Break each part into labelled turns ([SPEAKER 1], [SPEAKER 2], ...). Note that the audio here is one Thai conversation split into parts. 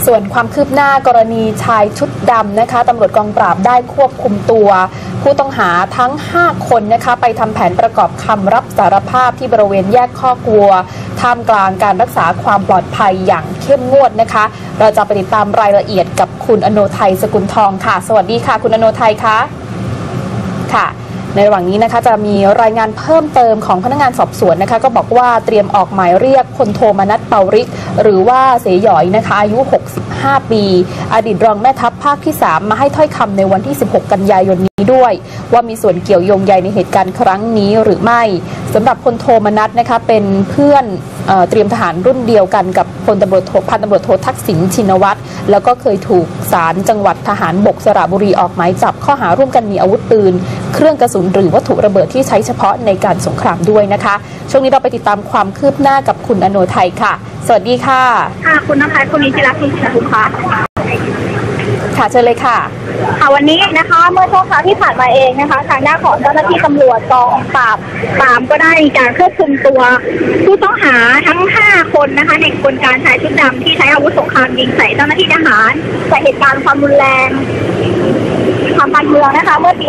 [SPEAKER 1] ส่วนความคืบหน้ากรณีชายชุดดำนะคะตำรวจกองปราบได้ควบคุมตัวผู้ต้องหาทั้ง5คนนะคะไปทำแผนประกอบคำรับสารภาพที่บริเวณแยกคอกวัวท่ามกลางการรักษาความปลอดภัยอย่างเข้มงวดนะคะเราจะไปติดตามรายละเอียดกับคุณอโนไทยสกุลทองค่ะสวัสดีค่ะคุณอโนไทยคะค่ะในระหว่างนี้นะคะจะมีรายงานเพิ่มเติมของพนักงานสอบสวนนะคะก็บอกว่าเตรียมออกหมายเรียกพลโทมนัสเปาริกหรือว่าเสยหยอยนะคะอายุ65ปีอดีตรองแม่ทัพภาคที่3มาให้ถ้อยคำในวันที่16กันยายนนี้ด้วยว่ามีส่วนเกี่ยวโยงใยในเหตุการณ์ครั้งนี้หรือไม่สำหรับพลโทมนัสนะคะเป็นเพื่อนเตรียมทหารรุ่นเดียวกันกับพันตำรวจโททักษิณชินวัตรแล้วก็เคยถูกศาลจังหวัดทหารบกสระบุรีออกหมายจับข้อหาร่วมกันมีอาวุธปืนเครื่องกระสุนหรือวัตถุระเบิดที่ใช้เฉพาะในการสงครามด้วยนะคะช่วงนี้เราไปติดตามความคืบหน้ากับคุณอโนไทยค่ะสวัสดีค่ะ
[SPEAKER 2] ค่ะคุณน้ำพัฒน์คุณนิติรัตน์คุณชัยภูมิค่ะ
[SPEAKER 1] เชิญเลยค่ะ
[SPEAKER 2] วันนี้นะคะเมื่อช่วงเช้าที่ผ่านมาเองนะคะทางด้านของเจ้าหน้าที่ตำรวจกองปราบก็ได้มีการควบคุมตัวผู้ต้องหาทั้ง5คนนะคะในกระบวนการชายชุดดำที่ใช้อาวุธสงครามยิงใส่เจ้าหน้าที่ทหารจากเหตุการณ์ความรุนแรงทางการเมืองนะคะเมื่อปี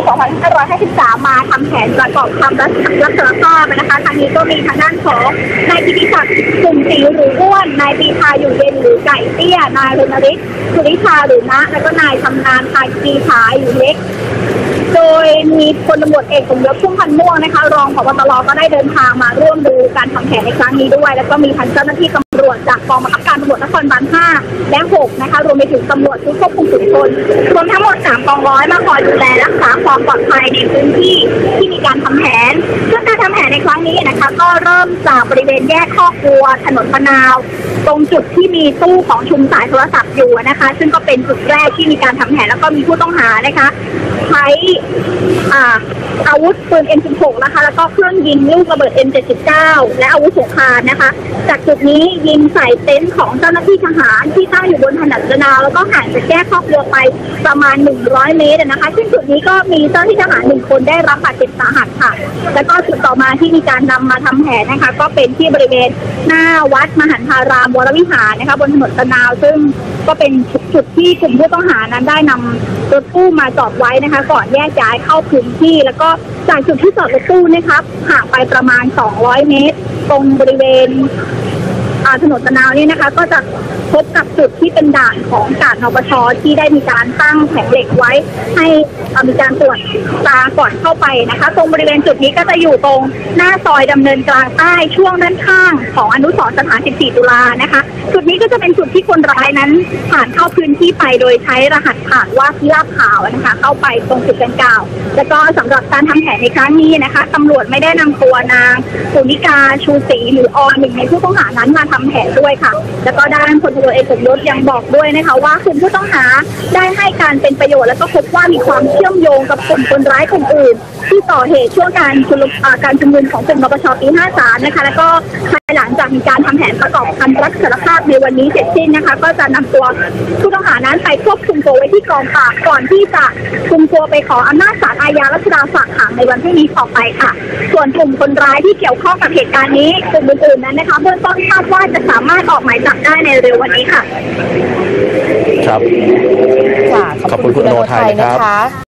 [SPEAKER 2] 2553 มาทำแผนประกอบคำรับสารภาพนะคะทางนี้ก็มีทางด้านของนายกิติศักดิ์สุ่มศรีหรืออ้วนนายปีชาอยู่เย็นหรือไก่เตี้ยนายรณฤทธิ์สุริชาหรือนะแล้วก็นายชำนาญพากีชาอยู่เล็กโดยมีพลตำรวจเอกสมยศพุ่มพันธ์ม่วงนะคะรองผบ.ตร.ก็ได้เดินทางมาร่วมดูการทำแผนในครั้งนี้ด้วยแล้วก็มีทางเจ้าหน้าที่ตำรวจจากกองบังคับการตำรวจนครบาล 5 และ 6 นะคะรวมไปถึงตำรวจชุดควบคุมฝูงชนรวมทั้งหมด3กองร้อยมาคอยดูแลรักษาความปลอดภัยในพื้นที่ที่มีการทำแผนซึ่งการทำแผนในครั้งนี้นะคะก็เริ่มจากบริเวณแยกคอกวัวถนนพนาวตรงจุดที่มีตู้ของชุมสายโทรศัพท์อยู่นะคะซึ่งก็เป็นจุดแรกที่มีการทำแผนแล้วก็มีผู้ต้องหานะคะใช้อาวุธปืน M16 นะคะแล้วก็เครื่องยิงลูกระเบิด M79 และอาวุธสงครามนะคะจากจุดนี้ยิงใส่เต็นท์ของเจ้าหน้าที่ทหารที่ตั้งอยู่บนถนนนาวแล้วก็ห่างจากแยกคอกวัวไปประมาณ100 เมตรนะคะซึ่งจุดนี้ก็มีเจ้าหน้าที่ทหาร1 คนได้รับบาดเจ็บสาหัสค่ะแล้วก็จุดต่อมาที่มีการนำมาทำแผนนะคะก็เป็นที่บริเวณหน้าวัดมหันทารามวรวิหารนะคะบนถนนนาวซึ่งก็เป็นจุดที่กลุ่มผู้ต้องหานั้นได้นำรถตู้มาจอดไว้นะคะก่อนแยกย้ายเข้าพื้นที่แล้วก็จากจุดที่จอดรถตู้นะคะห่างไปประมาณ200 เมตรตรงบริเวณถนนนาวนี่นะคะก็จะพบกับจุดที่เป็นด่านของการนปช.ที่ได้มีการตั้งแผงเหล็กไว้ให้มีการตรวจตาก่อนเข้าไปนะคะตรงบริเวณจุดนี้ก็จะอยู่ตรงหน้าซอยดำเนินกลางใต้ช่วงด้านข้างของอนุสรณ์สถาน 14 ตุลานะคะจุดนี้ก็จะเป็นจุดที่คนร้ายนั้นผ่านเข้าพื้นที่ไปโดยใช้รหัสผ่านว่าที่ลาดพร้าวนะคะเข้าไปตรงจุดดังกล่าวแล้วก็สำหรับการทำแผนในครั้งนี้นะคะตำรวจไม่ได้นำตัวนางสุนิกาชูศรีหรืออหนึ่งในผู้ต้องหานั้นมาทำแผนด้วยค่ะแล้วก็ด้านพลตำรวจเอกสมยศยังบอกด้วยนะคะว่ากลุ่มผู้ต้องหาได้ให้การเป็นประโยชน์แล้วก็พบว่ามีความเชื่อมโยงกับกลุ่มคนร้ายคนอื่นที่ก่อเหตุช่วงการชุมนุมของกลุ่มนปช.ปี 53 นะคะแล้วก็ภายหลังจากมีการทำแผนประกอบคำรับสารภาพในวันนี้เสร็จสิ้นนะคะก็จะนำตัวผู้ต้องหานั้นไปควบคุมตัวไว้ที่กองปราบก่อนที่จะคุมตัวไปขออำนาจศาลอาญารัชดาฝากขังในวันพรุ่งนี้ต่อไปค่ะส่วนกลุ่มคนร้ายที่เกี่ยวข้องกับเหตุการณ์นี้กลุ่มอื่นๆนั้นนะคะเบื้องต้นคาดว่าจะสามารถออกหมายจับได้ในเร็ววันนี้ค่ะ
[SPEAKER 1] ขอบคุณคุณอโนไทยนะครับ